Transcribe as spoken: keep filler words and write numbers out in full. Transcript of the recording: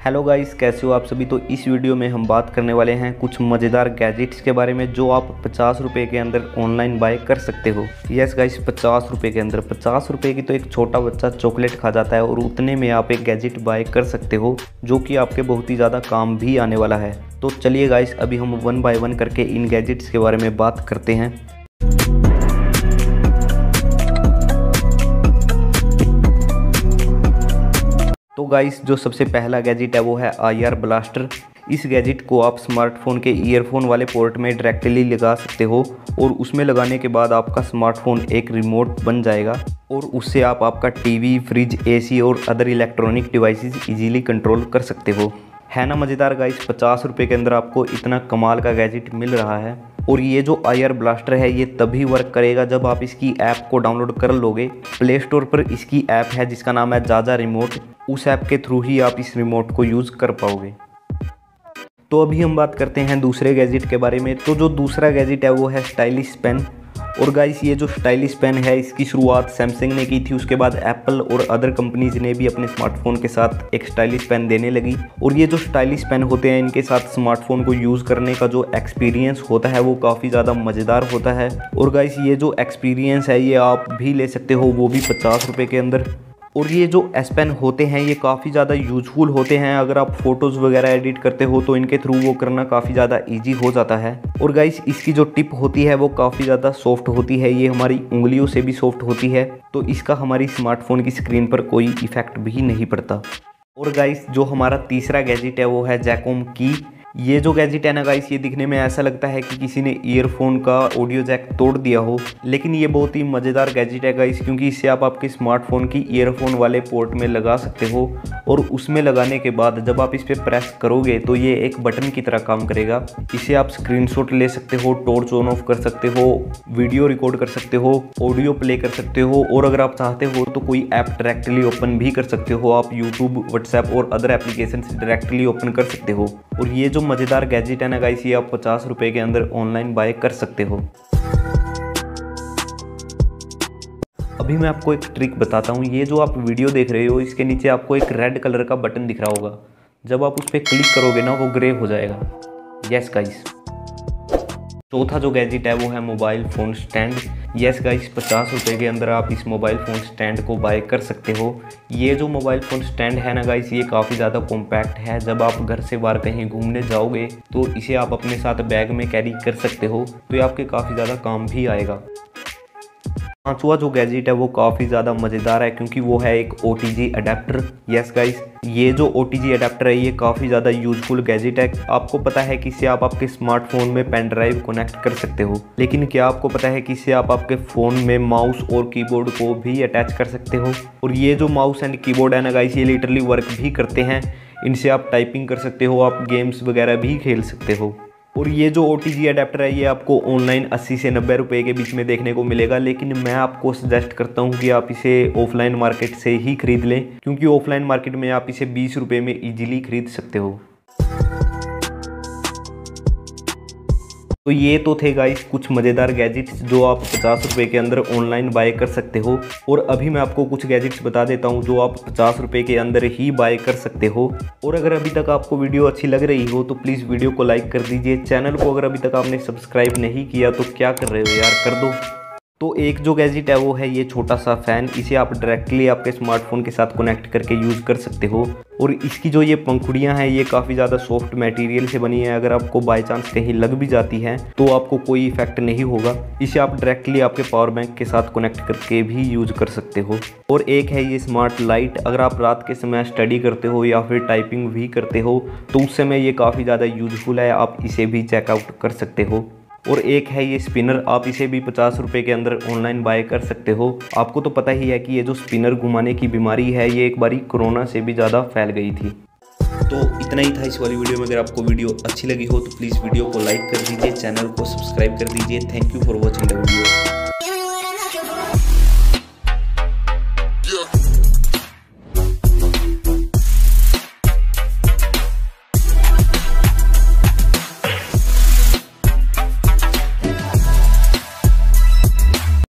Hello guys, कैसे हो आप सभी। तो इस वीडियो में हम बात करने वाले हैं कुछ मज़ेदार गैजेट्स के बारे में जो आप पचास रुपये के अंदर ऑनलाइन बाय कर सकते हो। यस गाइस, पचास रुपये के अंदर पचास रुपये की तो एक छोटा बच्चा चॉकलेट खा जाता है और उतने में आप एक गैजेट बाय कर सकते हो जो कि आपके बहुत ही ज़्यादा काम भी आने वाला है। तो चलिए गाइस, अभी हम वन बाय वन करके इन गैजेट्स के बारे में बात करते हैं। तो गाइस, जो सबसे पहला गैजेट है वो है आई आर ब्लास्टर। इस गैजेट को आप स्मार्टफोन के ईयरफोन वाले पोर्ट में डायरेक्टली लगा सकते हो और उसमें लगाने के बाद आपका स्मार्टफोन एक रिमोट बन जाएगा और उससे आप आपका टीवी, फ्रिज, एसी और other electronic devices easily control कर सकते हो। है ना मज़ेदार गाइस, पचास रुपये के अंदर आपको इतना कमाल का गैजेट मिल रहा है। और ये जो आई आर ब्लास्टर है ये तभी वर्क करेगा जब आप इसकी ऐप को डाउनलोड कर लोगे। प्ले स्टोर पर इसकी ऐप है जिसका नाम है जाजा रिमोट। उस ऐप के थ्रू ही आप इस रिमोट को यूज़ कर पाओगे। तो अभी हम बात करते हैं दूसरे गैजेट के बारे में। तो जो दूसरा गैजेट है वो है स्टाइलिश पेन। और गाइस, ये जो स्टाइलिश पेन है इसकी शुरुआत सैमसंग ने की थी, उसके बाद एप्पल और अदर कंपनीज ने भी अपने स्मार्टफोन के साथ एक स्टाइलिश पेन देने लगी। और ये जो स्टाइलिश पेन होते हैं इनके साथ स्मार्टफोन को यूज़ करने का जो एक्सपीरियंस होता है वो काफ़ी ज़्यादा मज़ेदार होता है। और गाइस, ये जो एक्सपीरियंस है ये आप भी ले सकते हो, वो भी पचास रुपये के अंदर। और ये जो एस पेन होते हैं ये काफ़ी ज़्यादा यूजफुल होते हैं। अगर आप फ़ोटोज़ वगैरह एडिट करते हो तो इनके थ्रू वो करना काफ़ी ज़्यादा इजी हो जाता है। और गाइस, इसकी जो टिप होती है वो काफ़ी ज़्यादा सॉफ्ट होती है, ये हमारी उंगलियों से भी सॉफ्ट होती है, तो इसका हमारी स्मार्टफोन की स्क्रीन पर कोई इफ़ेक्ट भी नहीं पड़ता। और गाइस, जो हमारा तीसरा गैजेट है वो है जैकोम की। ये जो गैजेट है ना गाइस, ये दिखने में ऐसा लगता है कि किसी ने ईयरफोन का ऑडियो जैक तोड़ दिया हो, लेकिन ये बहुत ही मज़ेदार गैजेट है गाइस, क्योंकि इससे आप आपके स्मार्टफोन की ईयरफोन वाले पोर्ट में लगा सकते हो और उसमें लगाने के बाद जब आप इस पर प्रेस करोगे तो ये एक बटन की तरह काम करेगा। इसे आप स्क्रीनशॉट ले सकते हो, टॉर्च ऑन ऑफ कर सकते हो, वीडियो रिकॉर्ड कर सकते हो, ऑडियो प्ले कर सकते हो, और अगर आप चाहते हो तो कोई ऐप डायरेक्टली ओपन भी कर सकते हो। आप यूट्यूब, व्हाट्सएप और अदर एप्लीकेशन डायरेक्टली ओपन कर सकते हो। और ये जो मज़ेदार गैजेट है ना गाइस, ये आप पचास रुपए के अंदर ऑनलाइन बाय कर सकते हो। अभी मैं आपको एक ट्रिक बताता हूँ। ये जो आप वीडियो देख रहे हो इसके नीचे आपको एक रेड कलर का बटन दिख रहा होगा। जब आप उस पर क्लिक करोगे ना वो ग्रे हो जाएगा। Yes guys. चौथा जो गैजेट है वो है mobile phone stand. Yes guys, पचास रुपये के अंदर आप इस मोबाइल फ़ोन स्टैंड को बाय कर सकते हो। ये जो मोबाइल फ़ोन स्टैंड है ना गाइस, ये काफ़ी ज़्यादा कॉम्पैक्ट है। जब आप घर से बाहर कहीं घूमने जाओगे तो इसे आप अपने साथ बैग में कैरी कर सकते हो, तो ये आपके काफ़ी ज़्यादा काम भी आएगा। पांचवा जो गैजेट है वो काफ़ी ज़्यादा मज़ेदार है क्योंकि वो है एक O T G adapter. Yes guys, ये जो ओ टी जी अडेप्टर है ये काफ़ी ज़्यादा यूजफुल गैजेट है। आपको पता है कि इससे आप आपके स्मार्टफोन में पेन ड्राइव कनेक्ट कर सकते हो, लेकिन क्या आपको पता है कि इससे आप आपके फ़ोन में माउस और कीबोर्ड को भी अटैच कर सकते हो। और ये जो माउस एंड कीबोर्ड है ना गाइस, ये लिटरली वर्क भी करते हैं। इनसे आप टाइपिंग कर सकते हो, आप गेम्स वगैरह भी खेल सकते हो। और ये जो ओ टी जी अडेप्टर है ये आपको ऑनलाइन अस्सी से नब्बे रुपये के बीच में देखने को मिलेगा, लेकिन मैं आपको सजेस्ट करता हूँ कि आप इसे ऑफलाइन मार्केट से ही खरीद लें, क्योंकि ऑफलाइन मार्केट में आप इसे बीस रुपये में इजीली खरीद सकते हो। तो ये तो थे गाइस कुछ मज़ेदार गैजेट्स जो आप पचास रुपये के अंदर ऑनलाइन बाय कर सकते हो। और अभी मैं आपको कुछ गैजेट्स बता देता हूँ जो आप पचास रुपये के अंदर ही बाय कर सकते हो। और अगर अभी तक आपको वीडियो अच्छी लग रही हो तो प्लीज़ वीडियो को लाइक कर दीजिए। चैनल को अगर अभी तक आपने सब्सक्राइब नहीं किया तो क्या कर रहे हो यार, कर दो। तो एक जो गैजेट है वो है ये छोटा सा फ़ैन। इसे आप डायरेक्टली आपके स्मार्टफोन के साथ कनेक्ट करके यूज़ कर सकते हो। और इसकी जो ये पंखुड़ियाँ हैं ये काफ़ी ज़्यादा सॉफ्ट मटेरियल से बनी है। अगर आपको बाय चांस कहीं लग भी जाती है तो आपको कोई इफेक्ट नहीं होगा। इसे आप डायरेक्टली आपके पावर बैंक के साथ कनेक्ट करके भी यूज़ कर सकते हो। और एक है ये स्मार्ट लाइट। अगर आप रात के समय स्टडी करते हो या फिर टाइपिंग भी करते हो तो उस समय ये काफ़ी ज़्यादा यूजफुल है, आप इसे भी चेकआउट कर सकते हो। और एक है ये स्पिनर। आप इसे भी पचास रुपये के अंदर ऑनलाइन बाय कर सकते हो। आपको तो पता ही है कि ये जो स्पिनर घुमाने की बीमारी है ये एक बारी कोरोना से भी ज़्यादा फैल गई थी। तो इतना ही था इस वाली वीडियो में। अगर आपको वीडियो अच्छी लगी हो तो प्लीज़ वीडियो को लाइक कर दीजिए, चैनल को सब्सक्राइब कर दीजिए। Thank you for watching the video.